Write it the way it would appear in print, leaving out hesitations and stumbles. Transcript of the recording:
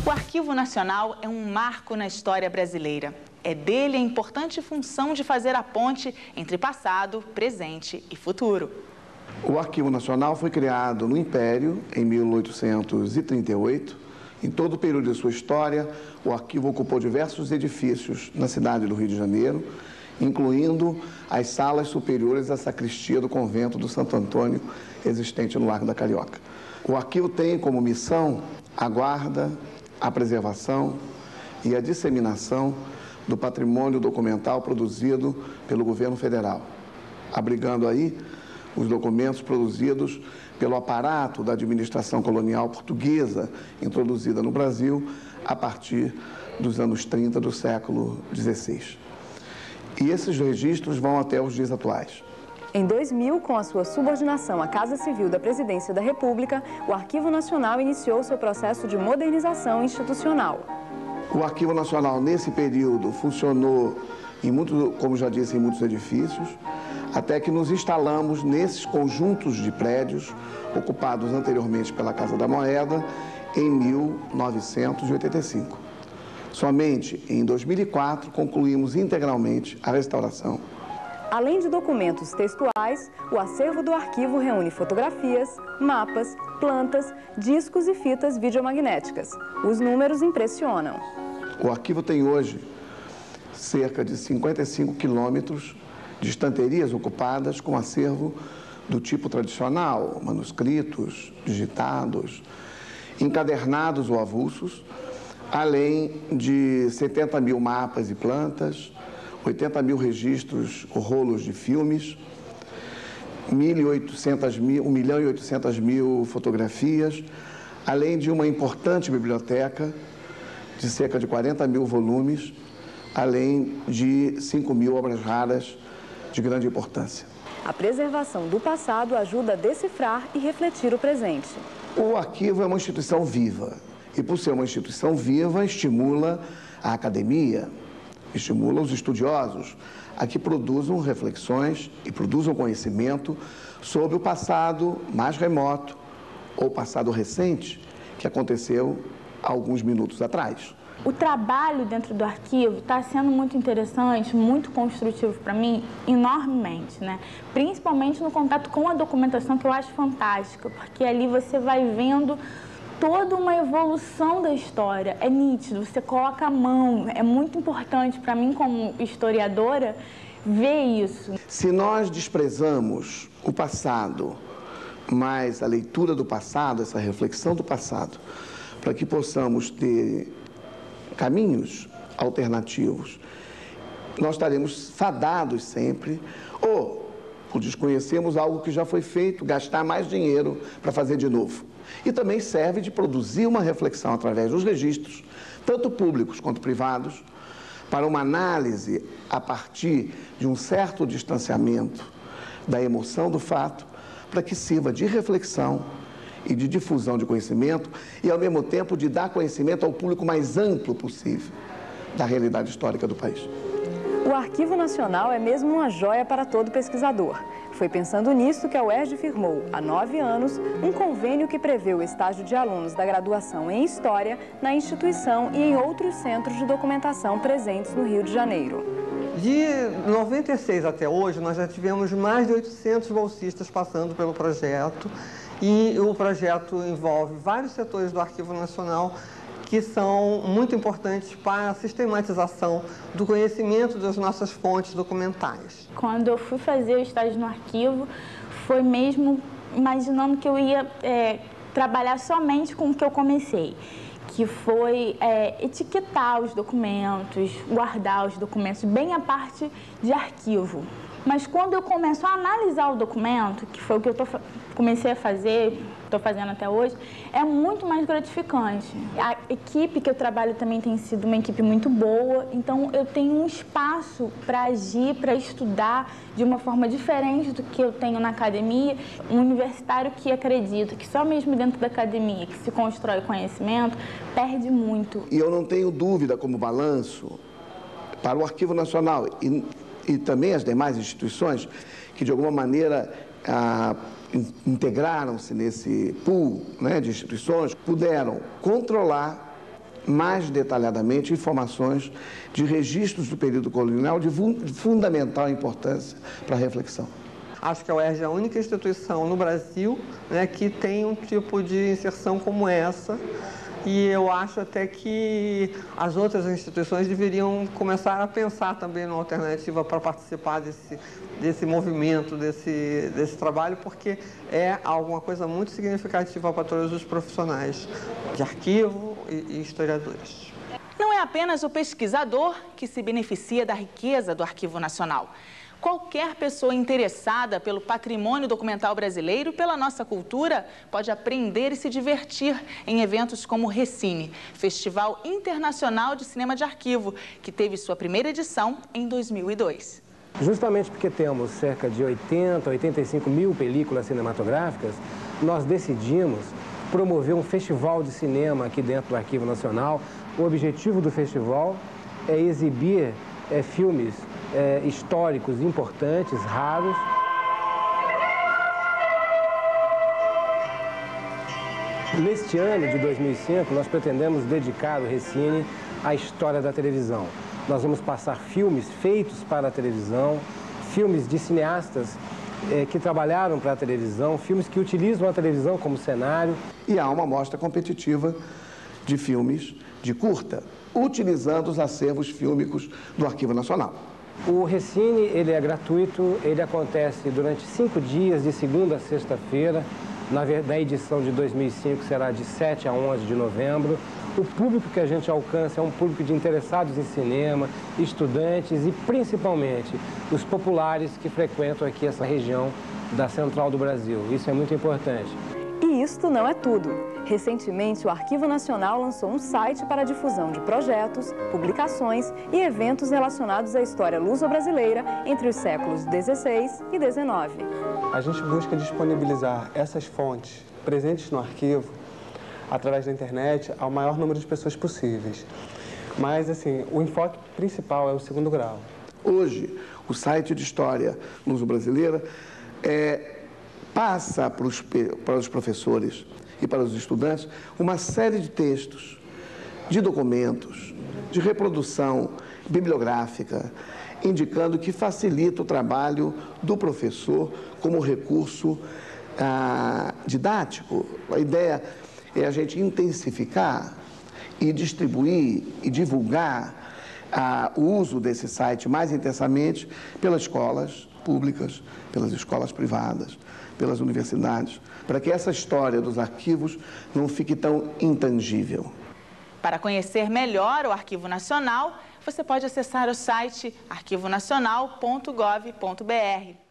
O Arquivo Nacional é um marco na história brasileira. É dele a importante função de fazer a ponte entre passado, presente e futuro. O Arquivo Nacional foi criado no Império, em 1838. Em todo o período de sua história, o arquivo ocupou diversos edifícios na cidade do Rio de Janeiro, incluindo as salas superiores à sacristia do convento do Santo Antônio, existente no Largo da Carioca. O arquivo tem como missão a guarda, a preservação e a disseminação do patrimônio documental produzido pelo governo federal, abrigando aí os documentos produzidos pelo aparato da administração colonial portuguesa, introduzida no Brasil a partir dos anos 30 do século XVI. E esses registros vão até os dias atuais. Em 2000, com a sua subordinação à Casa Civil da Presidência da República, o Arquivo Nacional iniciou seu processo de modernização institucional. O Arquivo Nacional, nesse período, funcionou, como já disse, em muitos edifícios, até que nos instalamos nesses conjuntos de prédios ocupados anteriormente pela Casa da Moeda em 1985. Somente em 2004 concluímos integralmente a restauração. Além de documentos textuais, o acervo do arquivo reúne fotografias, mapas, plantas, discos e fitas videomagnéticas. Os números impressionam. O arquivo tem hoje cerca de 55 quilômetros de estanterias ocupadas com acervo do tipo tradicional, manuscritos, digitados, encadernados ou avulsos, além de 70 mil mapas e plantas, 80 mil registros ou rolos de filmes, 1.800.000 fotografias, além de uma importante biblioteca de cerca de 40 mil volumes, além de 5.000 obras raras de grande importância. A preservação do passado ajuda a decifrar e refletir o presente. O arquivo é uma instituição viva e, por ser uma instituição viva, estimula a academia, estimula os estudiosos a que produzam reflexões e produzam conhecimento sobre o passado mais remoto ou passado recente que aconteceu há alguns minutos atrás. O trabalho dentro do arquivo está sendo muito interessante, muito construtivo para mim, enormemente, né? Principalmente no contato com a documentação, que eu acho fantástica, porque ali você vai vendo toda uma evolução da história. É nítido, você coloca a mão, é muito importante para mim como historiadora ver isso. Se nós desprezamos o passado, mas a leitura do passado, essa reflexão do passado, para que possamos ter caminhos alternativos, nós estaremos fadados sempre, ou por desconhecermos algo que já foi feito, gastar mais dinheiro para fazer de novo. E também serve de produzir uma reflexão através dos registros, tanto públicos quanto privados, para uma análise a partir de um certo distanciamento da emoção do fato, para que sirva de reflexão e de difusão de conhecimento e, ao mesmo tempo, de dar conhecimento ao público mais amplo possível da realidade histórica do país. O Arquivo Nacional é mesmo uma joia para todo pesquisador. Foi pensando nisso que a UERJ firmou, há 9 anos, um convênio que prevê o estágio de alunos da graduação em História na instituição e em outros centros de documentação presentes no Rio de Janeiro. De 96 até hoje, nós já tivemos mais de 800 bolsistas passando pelo projeto. E o projeto envolve vários setores do Arquivo Nacional que são muito importantes para a sistematização do conhecimento das nossas fontes documentais. Quando eu fui fazer o estágio no arquivo, foi mesmo imaginando que eu ia trabalhar somente com o que eu comecei, que foi etiquetar os documentos, guardar os documentos, bem a parte de arquivo. Mas quando eu começo a analisar o documento, que foi o que eu comecei a fazer, estou fazendo até hoje, é muito mais gratificante. A equipe que eu trabalho também tem sido uma equipe muito boa, então eu tenho um espaço para agir, para estudar de uma forma diferente do que eu tenho na academia. Um universitário que acredita que só mesmo dentro da academia que se constrói conhecimento, perde muito. E eu não tenho dúvida, como balanço, para o Arquivo Nacional e também as demais instituições que, de alguma maneira, integraram-se nesse pool, né, de instituições, puderam controlar mais detalhadamente informações de registros do período colonial de fundamental importância para a reflexão. Acho que a UERJ é a única instituição no Brasil, né, que tem um tipo de inserção como essa, e eu acho até que as outras instituições deveriam começar a pensar também numa alternativa para participar desse movimento, desse trabalho, porque é alguma coisa muito significativa para todos os profissionais de arquivo e historiadores. Não é apenas o pesquisador que se beneficia da riqueza do Arquivo Nacional. Qualquer pessoa interessada pelo patrimônio documental brasileiro e pela nossa cultura pode aprender e se divertir em eventos como o Recine, Festival Internacional de Cinema de Arquivo, que teve sua primeira edição em 2002. Justamente porque temos cerca de 80, 85 mil películas cinematográficas, nós decidimos promover um festival de cinema aqui dentro do Arquivo Nacional. O objetivo do festival é exibir filmes históricos importantes, raros. Neste ano de 2005, nós pretendemos dedicar o Recine à história da televisão. Nós vamos passar filmes feitos para a televisão, filmes de cineastas que trabalharam para a televisão, filmes que utilizam a televisão como cenário. E há uma mostra competitiva de filmes de curta, utilizando os acervos fílmicos do Arquivo Nacional. O Recine, ele é gratuito, ele acontece durante 5 dias, de segunda a sexta-feira. Na edição de 2005 será de 7 a 11 de novembro. O público que a gente alcança é um público de interessados em cinema, estudantes e principalmente os populares que frequentam aqui essa região da Central do Brasil. Isso é muito importante. E isto não é tudo. Recentemente, o Arquivo Nacional lançou um site para a difusão de projetos, publicações e eventos relacionados à história luso-brasileira entre os séculos XVI e XIX. A gente busca disponibilizar essas fontes presentes no arquivo, através da internet, ao maior número de pessoas possíveis. Mas, assim, o enfoque principal é o segundo grau. Hoje, o site de História Luso-Brasileira passa para os professores e para os estudantes uma série de textos, de documentos, de reprodução bibliográfica, indicando que facilita o trabalho do professor como recurso didático. A ideia é a gente intensificar e distribuir e divulgar o uso desse site mais intensamente pelas escolas públicas, pelas escolas privadas, pelas universidades, para que essa história dos arquivos não fique tão intangível. Para conhecer melhor o Arquivo Nacional, você pode acessar o site arquivonacional.gov.br.